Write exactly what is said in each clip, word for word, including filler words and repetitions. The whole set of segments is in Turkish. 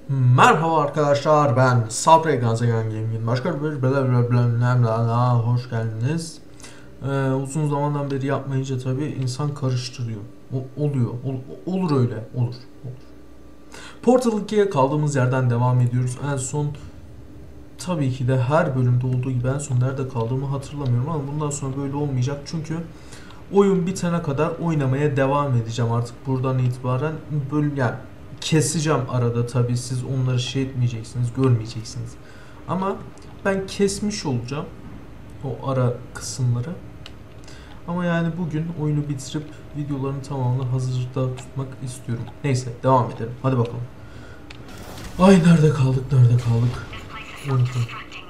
Merhaba arkadaşlar, ben Sabri Gazegan Gaming'in başka bir bölümlerine hoş geldiniz. Ee, uzun zamandan beri yapmayınca tabi insan karıştırıyor. O, oluyor, ol, olur öyle, olur. olur. Portal ikiye kaldığımız yerden devam ediyoruz. En son tabii ki de her bölümde olduğu gibi en son nerede kaldığımı hatırlamıyorum ama bundan sonra böyle olmayacak çünkü oyun bitene kadar oynamaya devam edeceğim artık buradan itibaren. Bölüm yani keseceğim arada, tabi siz onları şey etmeyeceksiniz, görmeyeceksiniz. Ama ben kesmiş olacağım o ara kısımları. Ama yani bugün oyunu bitirip videoların tamamını hazırda tutmak istiyorum. Neyse devam edelim. Hadi bakalım. Ay nerede kaldık? Nerede kaldık? Unuttum.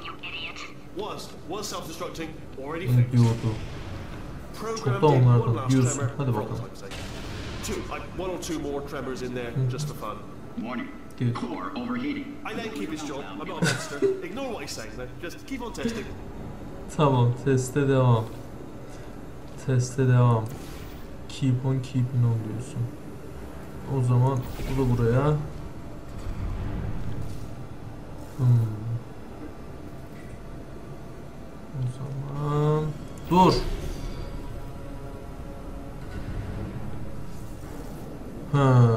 Diyordu. Çok da onlardan diyorsun. Hadi bakalım. Two, like one or two more tremors in there, just for fun. Warning. Good. Core overheating. I then keep his job. I'm not a monster. Ignore what he's saying now. Just keep on testing. Tamam, teste devam. Teste devam. Keep on keeping on diyorsun. O zaman bu da buraya. Hmm. O zaman dur. Ha.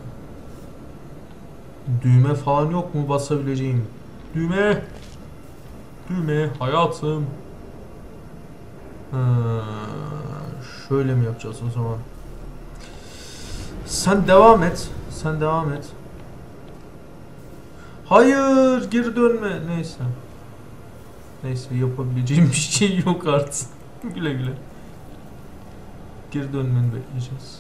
Düğme falan yok mu basabileceğim? Düğme. Düğme hayatım. Ha. Şöyle mi yapacağız o zaman? Sen devam et. Sen devam et. Hayır, geri dönme. Neyse. Neyse, yapabileceğim bir şey yok artık. Güle güle. Geri dönmeni bekleyeceğiz.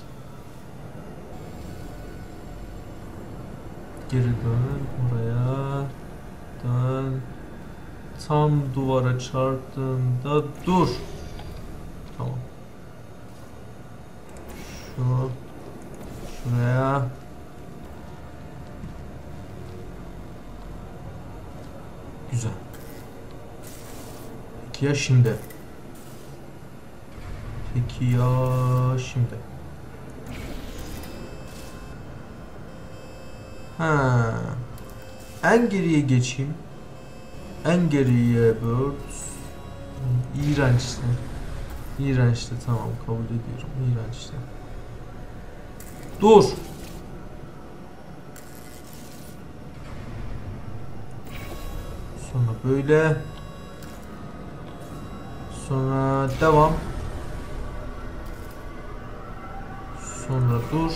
Geri dön oraya. Dön. Tam duvara çarptığında dur. Tamam. Şu. Şuraya. Güzel. Peki ya şimdi? Peki ya şimdi? Ha. En geriye geçeyim. En geriye bird. İğrençti. İğrençti, tamam kabul ediyorum. İğrençti. Dur. Sonra böyle. Sonra devam. Sonra dur.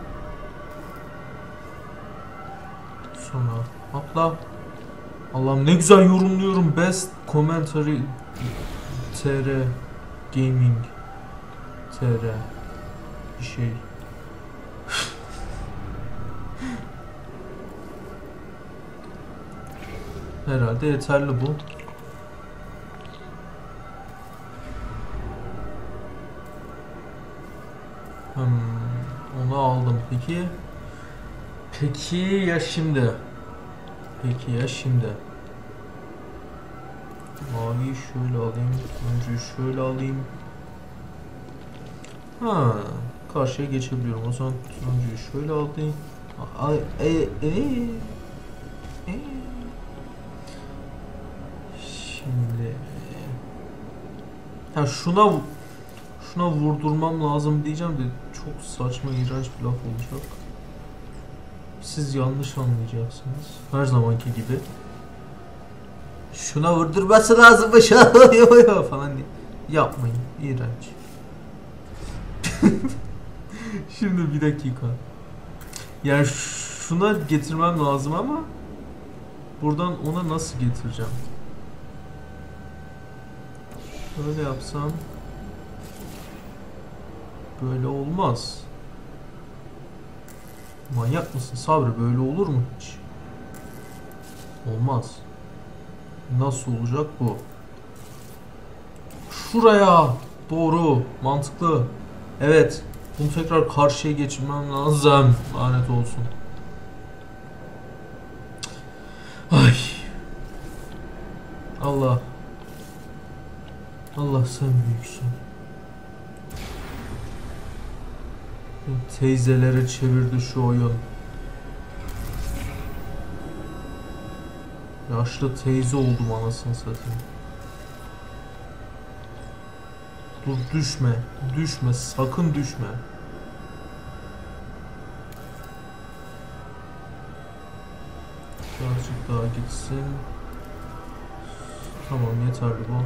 Sonra atla. Allah'ım ne güzel yorumluyorum. Best Commentary T R Gaming T R bir şey. Herhalde yeterli bu. Hmm, onu aldım. Peki. Peki ya şimdi? Peki ya şimdi? Maviyi şöyle alayım. Önce şöyle alayım. Ha, karşıya geçebiliyorum. O zaman önce şöyle alayım. Ay, e, e, e. Şimdi ha şuna şuna vurdurmam lazım diyeceğim de çok saçma, iğrenç bir laf olacak. Siz yanlış anlayacaksınız. Her zamanki gibi. Şuna vurdurması lazımmış falan diye. Yapmayın. İğrenç. Şimdi bir dakika. Yani şuna getirmem lazım ama buradan ona nasıl getireceğim? Böyle yapsam böyle olmaz. Manyak mısın Sabri? Böyle olur mu hiç? Olmaz. Nasıl olacak bu? Şuraya. Doğru. Mantıklı. Evet. Bunu tekrar karşıya geçirmem lazım. Lanet olsun. Ay. Allah. Allah sen büyüksün. Teyzelere çevirdi şu oyun. Yaşlı teyze oldum anasını satayım. Dur düşme. Düşme. Sakın düşme. Birazcık daha gitsin. Tamam yeterli bu.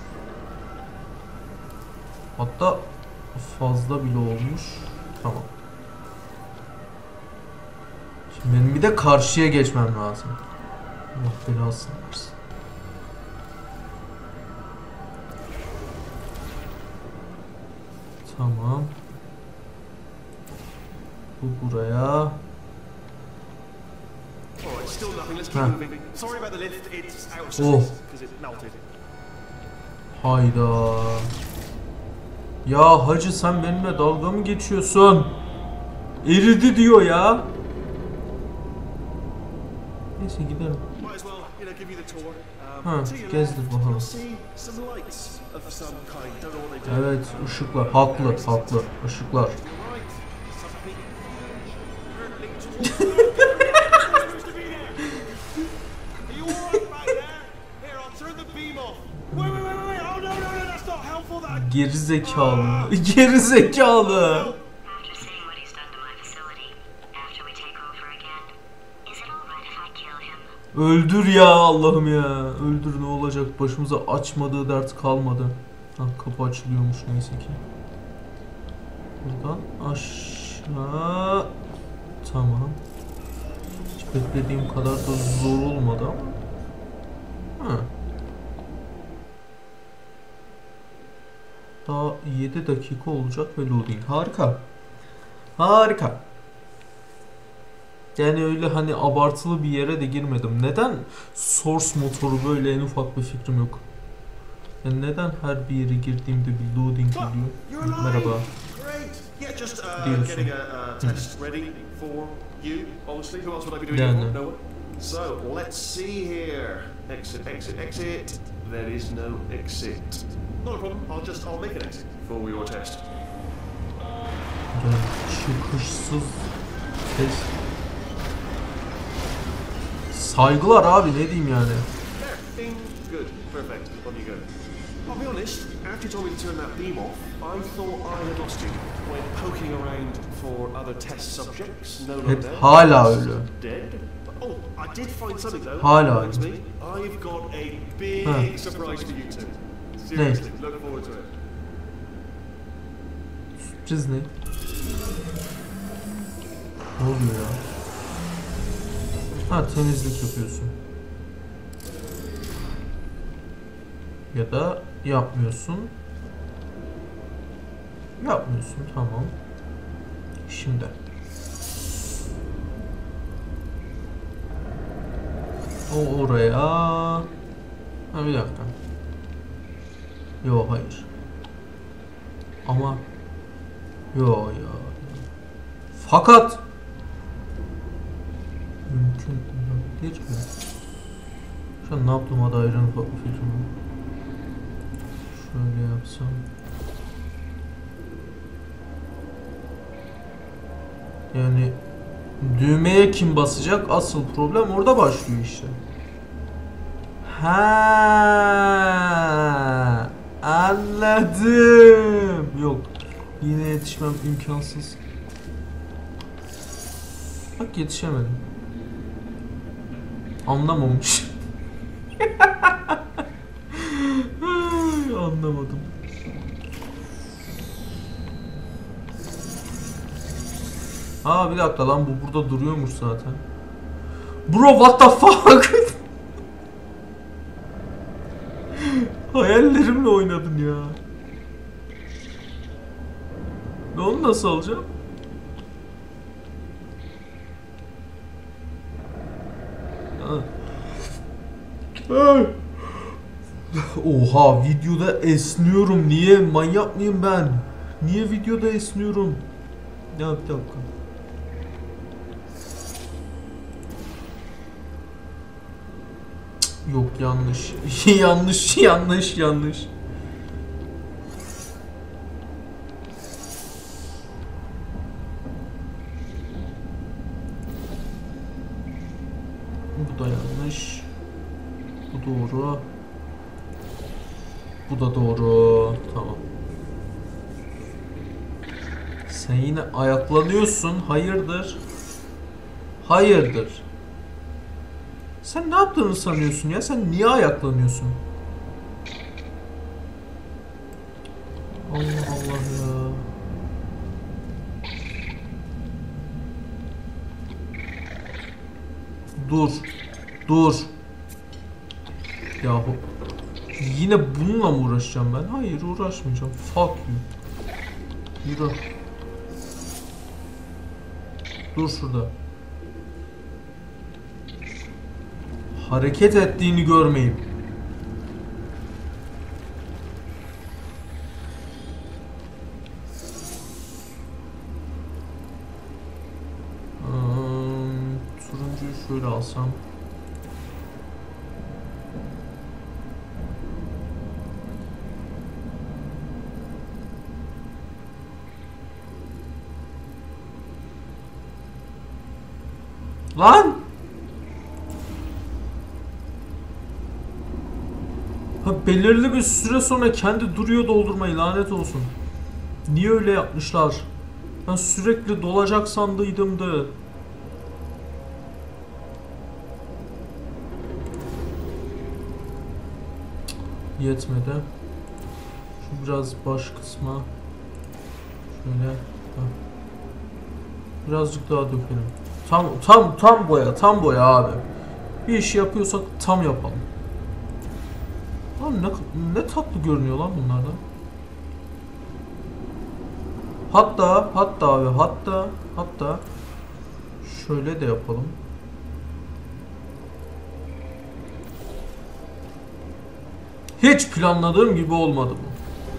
Hatta fazla bile olmuş. Tamam. Şimdi benim bir de karşıya geçmem lazım. Allah belasını versin. Tamam. Bu buraya. Alright, still nothing. Let's keep Huh. moving. Sorry about the lift. It's out of Oh. service because it melted. Hayda. Ya hacı sen benimle dalga mı geçiyorsun? Eridi diyor ya. Neyse gidelim. Might as well, you know, give you the tour. Um, Ha, to your gezdir left, bakalım. you'll see some lights of some kind. Don't know what they do. Evet, ışıklar. Haklı, haklı. Işıklar. Right. Something hurtling towards the supposed to be there. Are you alright back there? Here, I'll turn the beam off. Wait, wait, wait, wait, wait. Oh no, no, no, that's not helpful. That Geri zekalı. Geri zekalı. After seeing what he's done to my facility, after we take over again, is it alright if I kill him? Öldür ya Allah'ım ya. Öldür ne olacak? Başımıza açmadığı dert kalmadı. Ha, kapı açılıyormuş neyse ki. Buradan aşağı. Tamam. Hiç beklediğim kadar da zor olmadı ama. Ha. Daha yedi dakika olacak ve loading. Harika. Harika. Yani öyle hani abartılı bir yere de girmedim. Neden source motoru böyle en ufak bir fikrim yok. Yani neden her bir yere girdiğimde bir loading Oh, geliyor? you're alive. Merhaba. Great. Yeah, just uh, Diyorsun. getting a uh, test ready for you. Obviously, who else would I be doing Yani. it for? No one. So let's see here. Exit, exit, exit. There is no exit. Not a problem. I'll just I'll make an exit for your test. Yani çıkışsız test. Saygılar abi ne diyeyim yani. There. Bing. Good. Perfect. On you go. I'll be honest. After you told me to turn that beam off, I thought I had lost you. Went poking around for other test subjects. No, no, Hep dead. hala öyle. Dead. Oh, I did find something though. Hala Reminds öyle. me, I've got a big Huh. surprise for you two. Seriously, look forward to it. Sürpriz ne? Ne oluyor ya? Ha temizlik yapıyorsun. Ya da yapmıyorsun. Yapmıyorsun tamam. Şimdi. O oraya. Ha bir dakika. Yo hayır. Ama yo ya. Fakat mümkün olabilir mi? Şu an ne yaptığıma dair en ufak bir fikrim yok. Şöyle yapsam. Yani düğmeye kim basacak? Asıl problem orada başlıyor işte. Ha, anladım. Yok. Yine yetişmem imkansız. Bak yetişemedim. Anlamamış. Ay, anlamadım. Aa bir dakika lan bu burada duruyormuş zaten. Bro what the fuck? Hayallerimle oynadın ya. Ve onu nasıl alacağım? Oha videoda esniyorum. Niye? Manyak mıyım ben? Niye videoda esniyorum? Ya bir dakika. Cık, yok yanlış. yanlış yanlış yanlış. Bu da yanlış. Bu doğru. Bu da doğru. Tamam. Sen yine ayaklanıyorsun. Hayırdır? Hayırdır? Sen ne yaptığını sanıyorsun ya? Sen niye ayaklanıyorsun? Allah Allah ya. Dur. Dur. Yahu. Yine bununla mı uğraşacağım ben? Hayır, uğraşmayacağım. Fuck you. Yürü. Dur şurada. Hareket ettiğini görmeyeyim. Hmm, turuncuyu şöyle alsam. Lan! Ha, belirli bir süre sonra kendi duruyor doldurmayı, lanet olsun. Niye öyle yapmışlar? Ben sürekli dolacak sandıydım. Yetmedi. Şu biraz baş kısma. Şöyle. Ha. Birazcık daha dökelim. Tam tam tam boya, tam boya abi. Bir iş yapıyorsak tam yapalım. Lan ne ne tatlı görünüyor lan bunlardan. Hatta hatta abi hatta hatta şöyle de yapalım. Hiç planladığım gibi olmadı bu.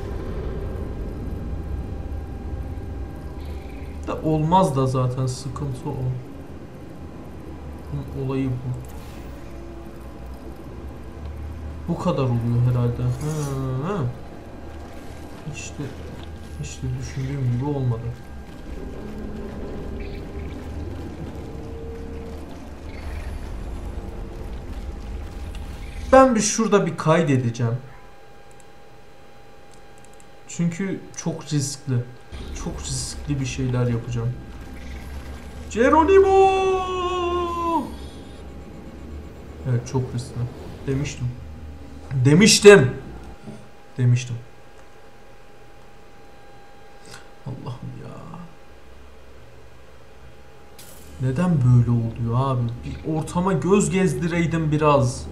Da olmaz da zaten, sıkıntı o. Bunun olayı bu. Bu kadar oluyor herhalde. Ha. İşte işte düşündüğüm gibi olmadı. Ben bir şurada bir kaydedeceğim. Çünkü çok riskli. Çok riskli bir şeyler yapacağım. Geronimo! Evet, çok riskli. Demiştim. Demiştim. Demiştim. Allah'ım ya. Neden böyle oluyor abi? Bir ortama göz gezdireydim biraz.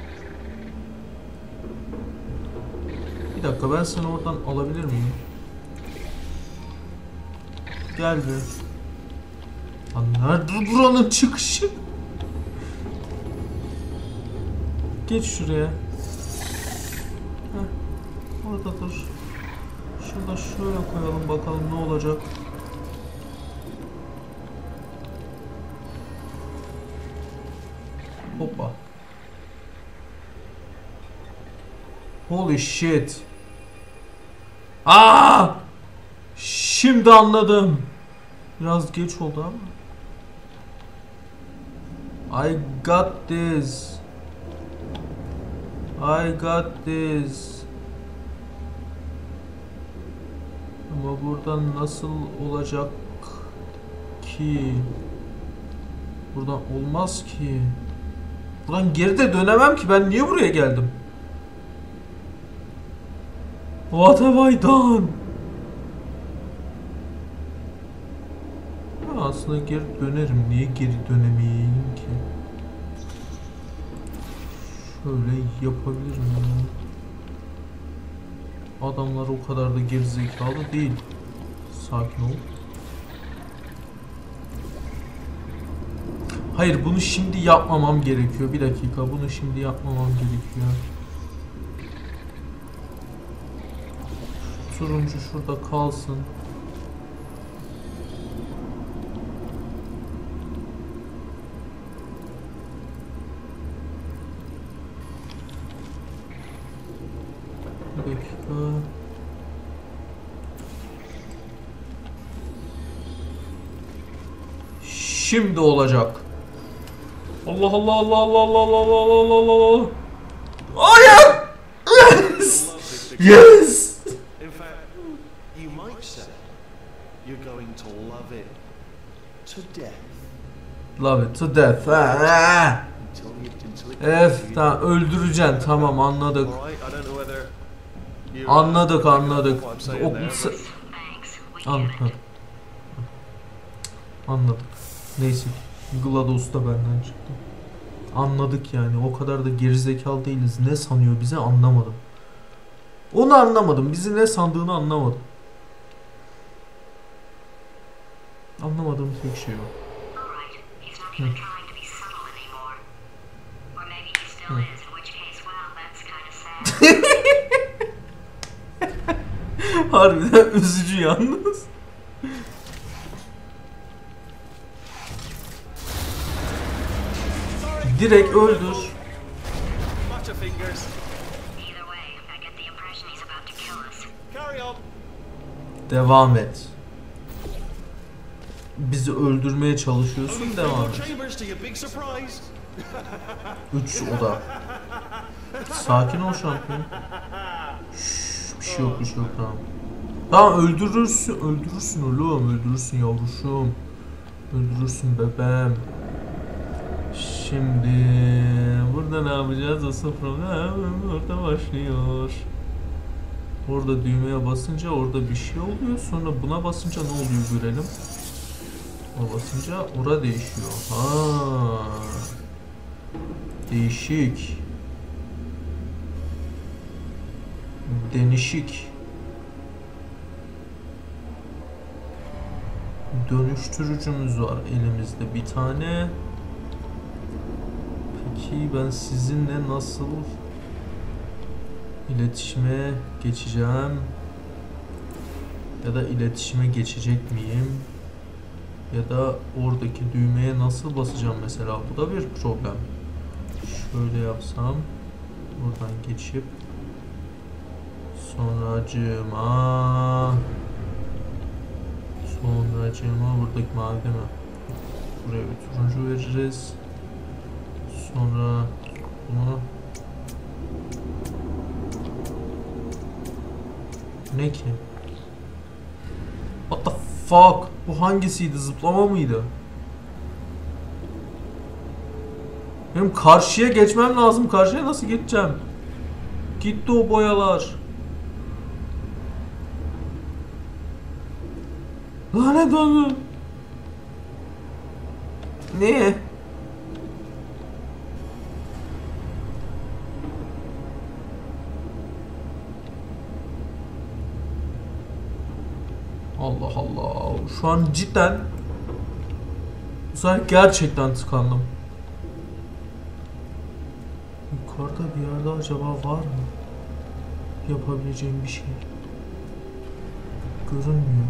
Bir dakika, ben seni oradan alabilir miyim? Gel bir. Lan nerede buranın çıkışı? Geç şuraya. Heh, orada dur. Şurada şöyle koyalım, bakalım ne olacak. Hoppa. Holy shit. Aa! Şimdi anladım. Biraz geç oldu ama. I got this. I got this. Ama buradan nasıl olacak ki? Buradan olmaz ki. Buradan geri de dönemem ki. Ben niye buraya geldim? What have I done? Ben aslında geri dönerim. Niye geri dönemeyeyim ki? Şöyle yapabilirim yani. Adamlar o kadar da gerizekalı değil. Sakin ol. Hayır, bunu şimdi yapmamam gerekiyor. Bir dakika, bunu şimdi yapmamam gerekiyor. Turuncu şurada kalsın. Bir dakika. Şimdi olacak. Allah Allah Allah Allah Allah Allah Allah Allah Allah. Hayır! Yes! Yes! In fact, you might say you're going to love it to death. Love it to death. Ha, ha. Until you, until it Ef, tamam öldüreceksin, tamam anladık. Alright, I don't know whether you, Anladık uh, anladık. what I'm saying O, there, s- but- Thanks. We An- get ha. it. Anladık. Neyse GLaDOS da benden çıktı. Anladık yani, o kadar da gerizekalı değiliz. Ne sanıyor bize anlamadım. Onu anlamadım. Bizi ne sandığını anlamadım. Anlamadığım tek şey o. Alright, he's not even trying to be subtle anymore. Or maybe he still is, in which case, well, that's kind of sad. Harbiden üzücü yalnız. Direkt öldür. Butterfingers. Either way, I get the impression he's about to kill us. Carry on. Devam et. Bizi öldürmeye çalışıyorsun, Only three devam more et. chambers to your big surprise. Üç oda. Sakin ol şampiyon. Şşş, bir şey yok, bir şey yok, tamam. Tamam öldürürsün, öldürürsün oğlum, öldürürsün yavruşum. Öldürürsün bebeğim. Şimdi burada ne yapacağız? Asıl problem orada başlıyor. Orada düğmeye basınca orada bir şey oluyor. Sonra buna basınca ne oluyor görelim. Buna basınca ora değişiyor. Ha. Değişik. Denişik. Dönüştürücümüz var elimizde bir tane. Peki ben sizinle nasıl iletişime geçeceğim? Ya da iletişime geçecek miyim? Ya da oradaki düğmeye nasıl basacağım mesela? Bu da bir problem. Şöyle yapsam, buradan geçip sonracığıma sonracığıma buradaki mavi değil mi? Buraya bir turuncu veririz. Sonra bunu ne ki? What the fuck? Bu hangisiydi? Zıplama mıydı? Benim karşıya geçmem lazım. Karşıya nasıl geçeceğim? Gitti o boyalar. Lanet olsun. Ne? Allah Allah. Şu an cidden bu sefer gerçekten tıkandım. Yukarıda bir yerde acaba var mı yapabileceğim bir şey? Görünmüyor.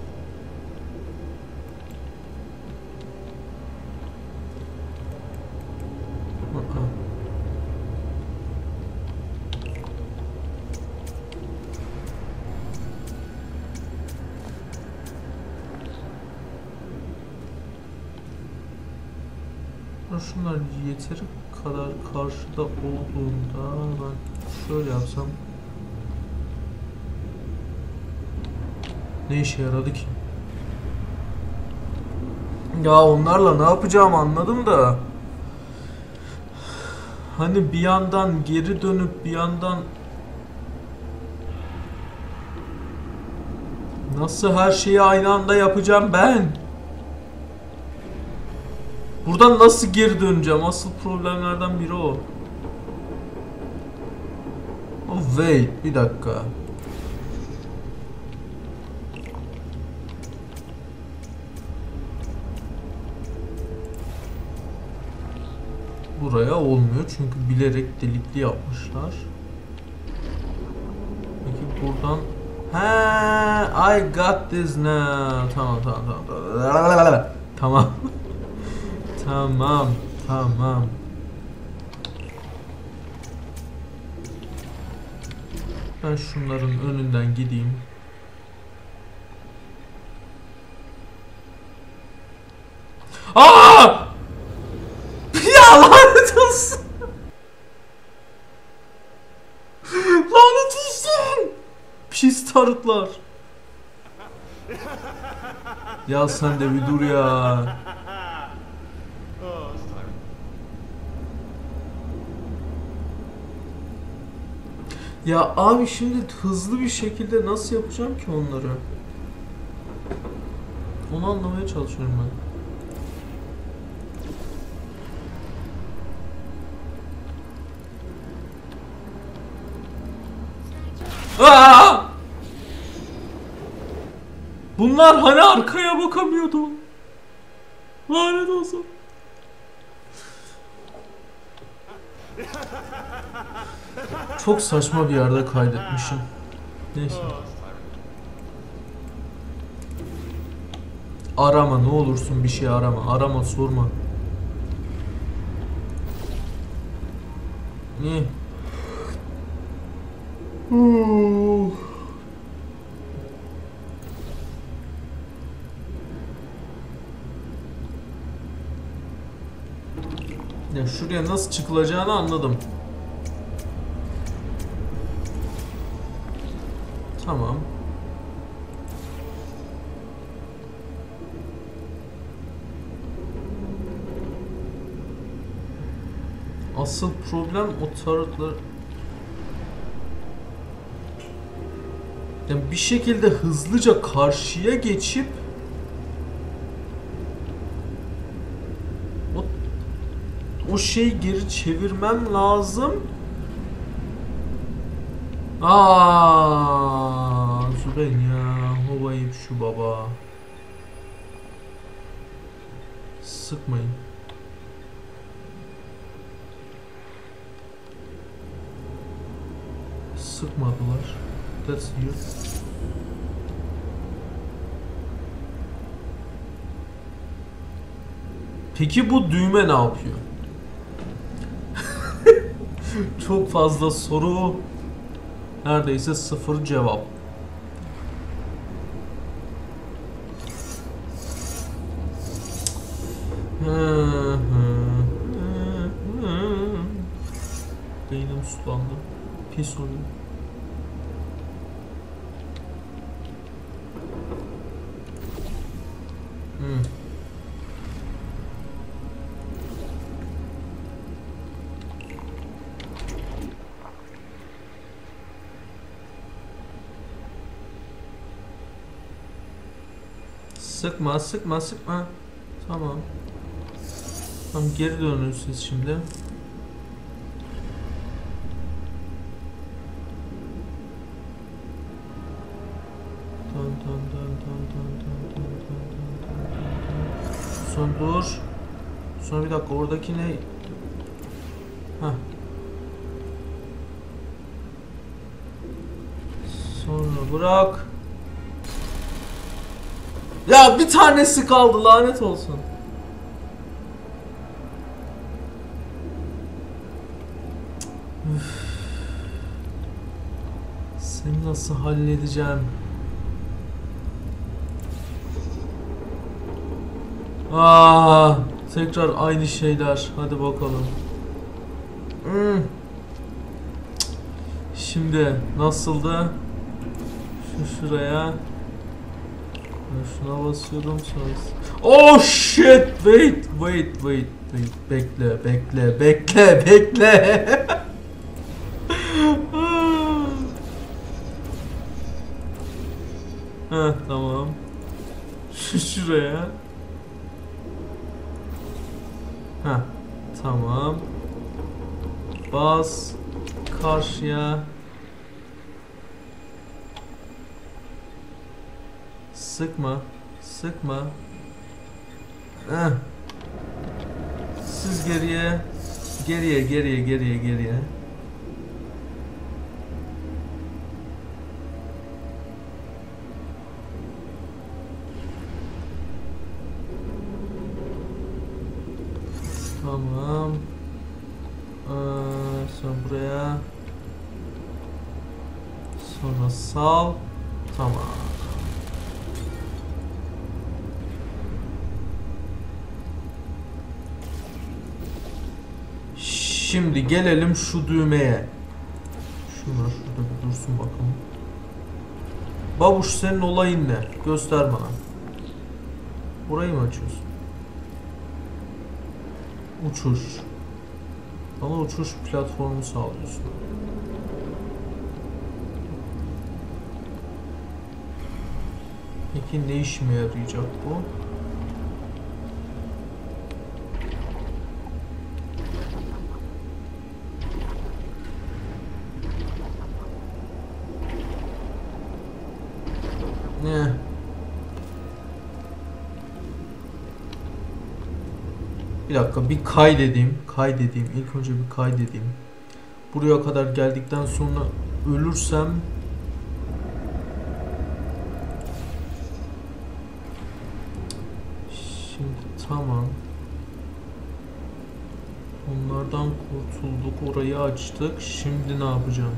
Aa. Şunlar yeteri kadar karşıda olduğunda ben şöyle yapsam ne işe yaradı ki? Ya onlarla ne yapacağım anladım da hani bir yandan geri dönüp bir yandan nasıl her şeyi aynı anda yapacağım ben? Buradan nasıl geri döneceğim? Asıl problemlerden biri o. Oh wait, bir dakika. Buraya olmuyor çünkü bilerek delikli yapmışlar. Peki buradan ha, I got this now. Tamam tamam tamam. Tamam. Tamam, tamam. Ben şunların önünden gideyim. Aa! Ya lanet olsun. tarıtlar. Ya sen de bir dur ya. Oh, sorry. Ya abi şimdi hızlı bir şekilde nasıl yapacağım ki onları? Onu anlamaya çalışıyorum ben. Aa! Bunlar hani arkaya bakamıyordu. Lanet olsun. Çok saçma bir yerde kaydetmişim. Neyse. Oh, sorry. Arama ne olursun bir şey arama. Arama sorma. Ne? Ya şuraya nasıl çıkılacağını anladım. Tamam. Asıl problem o tarotlar. Yani bir şekilde hızlıca karşıya geçip o, o şeyi geri çevirmem lazım. Aa, Züben ya, havayım şu baba. Sıkmayın. Sıkmadılar. That's you. Peki bu düğme ne yapıyor? Çok fazla soru. Neredeyse sıfır cevap. Beynim sulandı. Pis oluyor. Hmm. Sıkma, sıkma, sıkma. Tamam. Tamam, geri dönün siz şimdi. Dön, dön, dön, dön, dön, dön, dön, dön, dön. Son dur. Sonra bir dakika, oradaki ne? Heh. Sonra bırak. Ya bir tanesi kaldı, lanet olsun. Üf. Seni nasıl halledeceğim? Aa, tekrar aynı şeyler. Hadi bakalım. Hmm. Şimdi nasıldı? Şu şuraya. Şuna basıyorum sonra. Oh shit! Wait, wait, wait, wait. Bekle, bekle, bekle, bekle. Heh, tamam. Şu şuraya. Heh, tamam. Bas karşıya. Sıkma, sıkma. Heh. Siz geriye, geriye, geriye, geriye, geriye. Tamam. Ee, sonra buraya. Sonra sal. Tamam. Şimdi gelelim şu düğmeye. Şunlar şurada bir dursun bakalım. Babuş senin olayın ne? Göster bana. Burayı mı açıyorsun? Uçuş. Bana uçuş platformu sağlıyorsun. Peki ne işime yarayacak bu? Ne? Bir dakika bir kaydedeyim. Kaydedeyim. İlk önce bir kaydedeyim. Buraya kadar geldikten sonra ölürsem şimdi tamam. Onlardan kurtulduk. Orayı açtık. Şimdi ne yapacağım?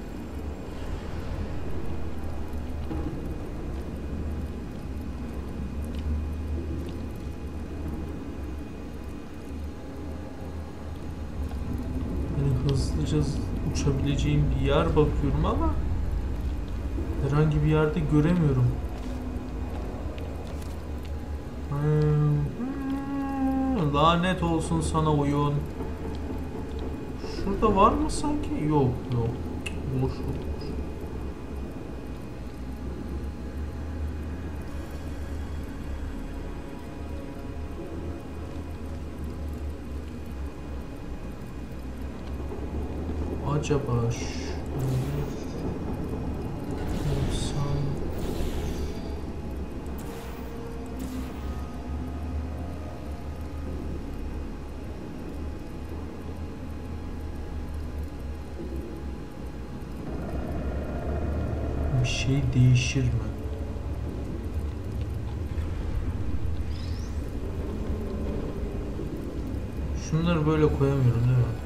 Hızlıca uçabileceğim bir yer bakıyorum ama herhangi bir yerde göremiyorum. Hmm, lanet olsun sana oyun. Şurada var mı sanki? Yok yok. Boş olur. Acaba şöyle yapsam bir şey değişir mi? Şunları böyle koyamıyorum değil mi?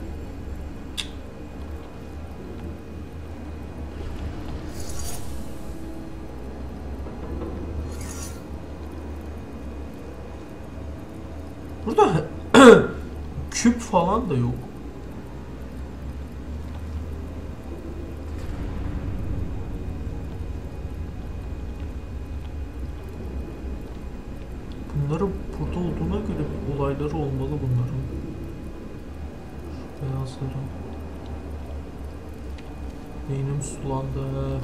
Burada küp falan da yok. Bunları burada olduğuna göre bir olayları olmalı bunların. Şu beyazları. Beynim sulandı.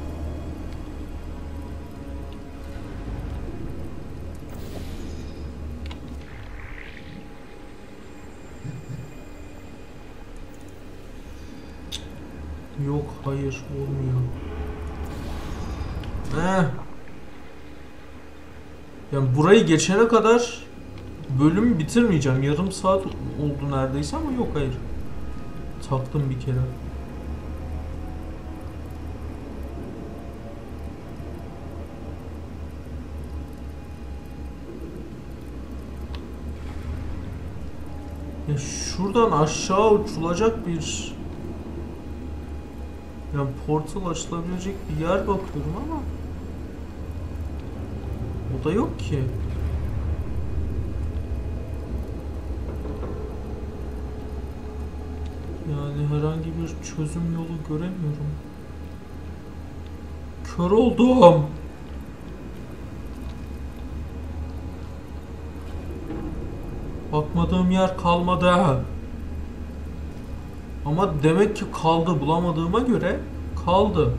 Yok, hayır, olmuyor. Heh. Yani burayı geçene kadar bölümü bitirmeyeceğim. Yarım saat oldu neredeyse ama yok, hayır. Taktım bir kere. Ya şuradan aşağı uçulacak bir, yani portal açılabilecek bir yer bakıyorum ama o da yok ki. Yani herhangi bir çözüm yolu göremiyorum. Kör oldum. Bakmadığım yer kalmadı. Ama demek ki kaldı. Bulamadığıma göre kaldı.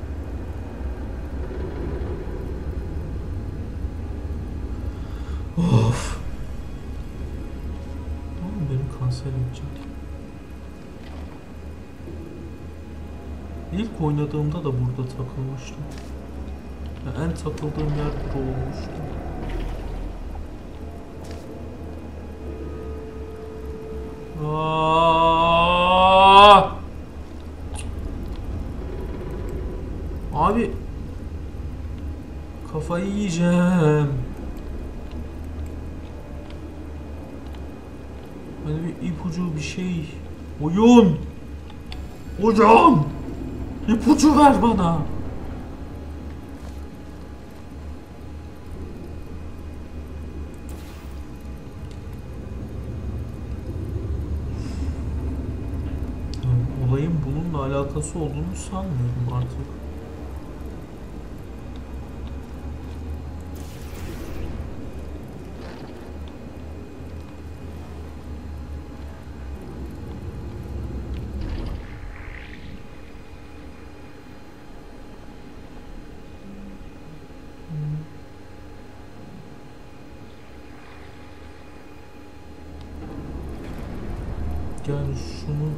Of. Oğlum beni kanser edecek. İlk oynadığımda da burada takılmıştım. Yani en takıldığım yer burada olmuştu. Aa! Abi kafayı yiyeceğim. Hani bir ipucu bir şey. Oyun. Hocam. İpucu ver bana. Olayın bununla alakası olduğunu sanmıyorum artık. Yani şunu...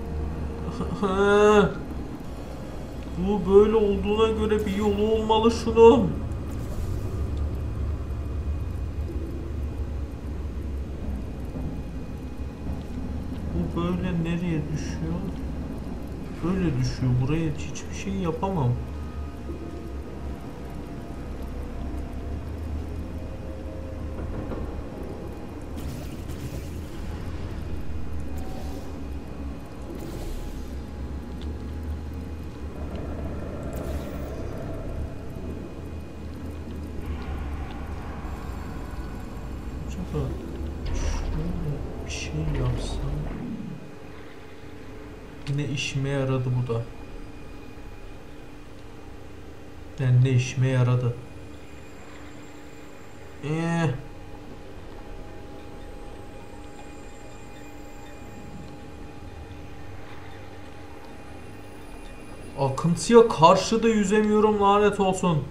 Bu böyle olduğuna göre bir yolu olmalı şunun. Bu böyle nereye düşüyor? Böyle düşüyor. Buraya hiçbir şey yapamam. Acaba şöyle bir şey yapsam... Ne işime yaradı bu da? Yani ne işime yaradı? Eee... Akıntıya karşı da yüzemiyorum, lanet olsun.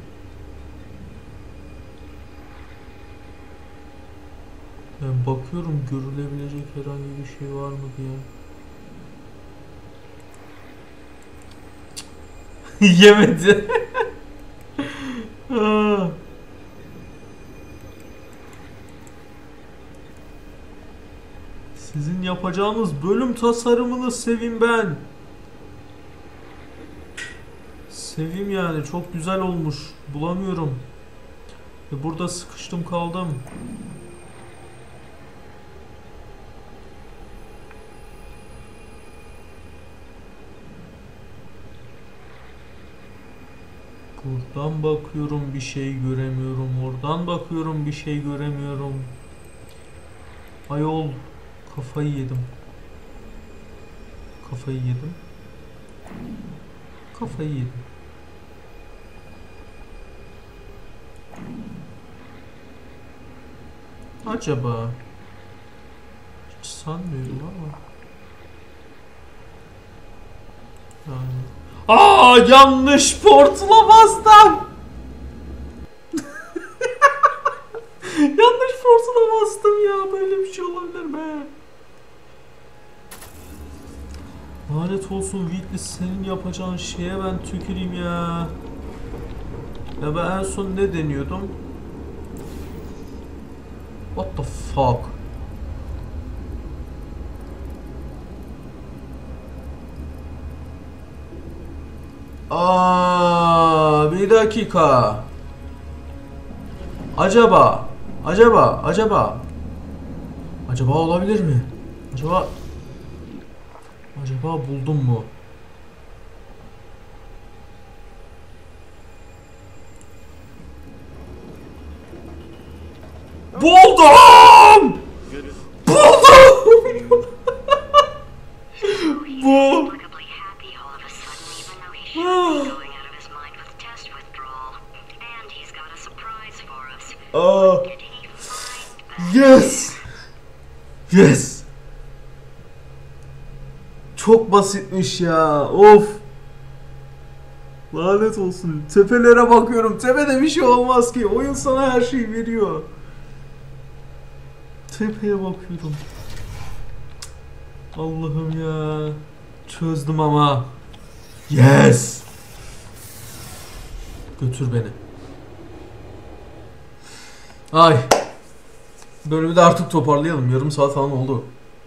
Ben bakıyorum görülebilecek herhangi bir şey var mı diye. Yemedi. Sizin yapacağınız bölüm tasarımını seveyim ben. Seveyim yani, çok güzel olmuş. Bulamıyorum. Ve burada sıkıştım kaldım. Buradan bakıyorum bir şey göremiyorum. Oradan bakıyorum bir şey göremiyorum. Ayol, kafayı yedim. Kafayı yedim. Kafayı yedim. Acaba? Hiç sanmıyorum ama. Yani. Aa, yanlış portala bastım. Yanlış portala bastım ya. Böyle bir şey olabilir be. Lanet olsun Wheatley, senin yapacağın şeye ben tüküreyim ya. Ya ben en son ne deniyordum? What the fuck? Aa, bir dakika. Acaba, acaba, acaba, acaba olabilir mi? Acaba, acaba buldum mu? Buldum! Buldum! Bu. Aa. Yes. Yes. Çok basitmiş ya. Of. Lanet olsun. Tepelere bakıyorum. Tepede bir şey olmaz ki. Oyun sana her şeyi veriyor. Tepeye bakıyorum. Allah'ım ya. Çözdüm ama. Yes. Götür beni. Ay. Bölümü de artık toparlayalım. Yarım saat falan oldu.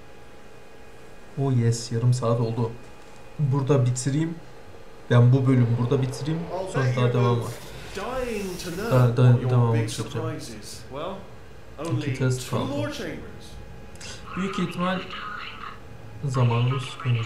Oh yes, yarım saat oldu. Burada bitireyim. Ben bu bölümü burada bitireyim. Sonra daha devam var. Daha, daha devam edeceğim. İki test kaldı. Büyük ihtimal zamanımız kalır.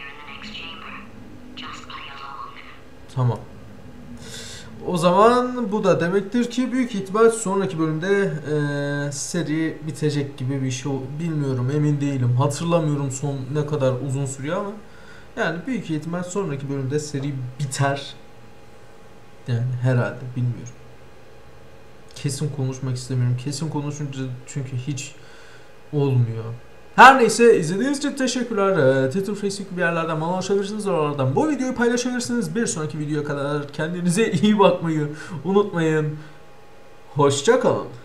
Tamam. O zaman bu da demektir ki büyük ihtimal sonraki bölümde e, seri bitecek gibi bir şey, bilmiyorum, emin değilim, hatırlamıyorum son ne kadar uzun sürüyor ama yani büyük ihtimal sonraki bölümde seri biter yani, herhalde, bilmiyorum, kesin konuşmak istemiyorum, kesin konuşunca çünkü hiç olmuyor. Her neyse, izlediğiniz için teşekkürler. Twitter, Facebook bir yerlerden bana ulaşabilirsiniz. Oralardan bu videoyu paylaşabilirsiniz. Bir sonraki videoya kadar kendinize iyi bakmayı unutmayın. Hoşça kalın.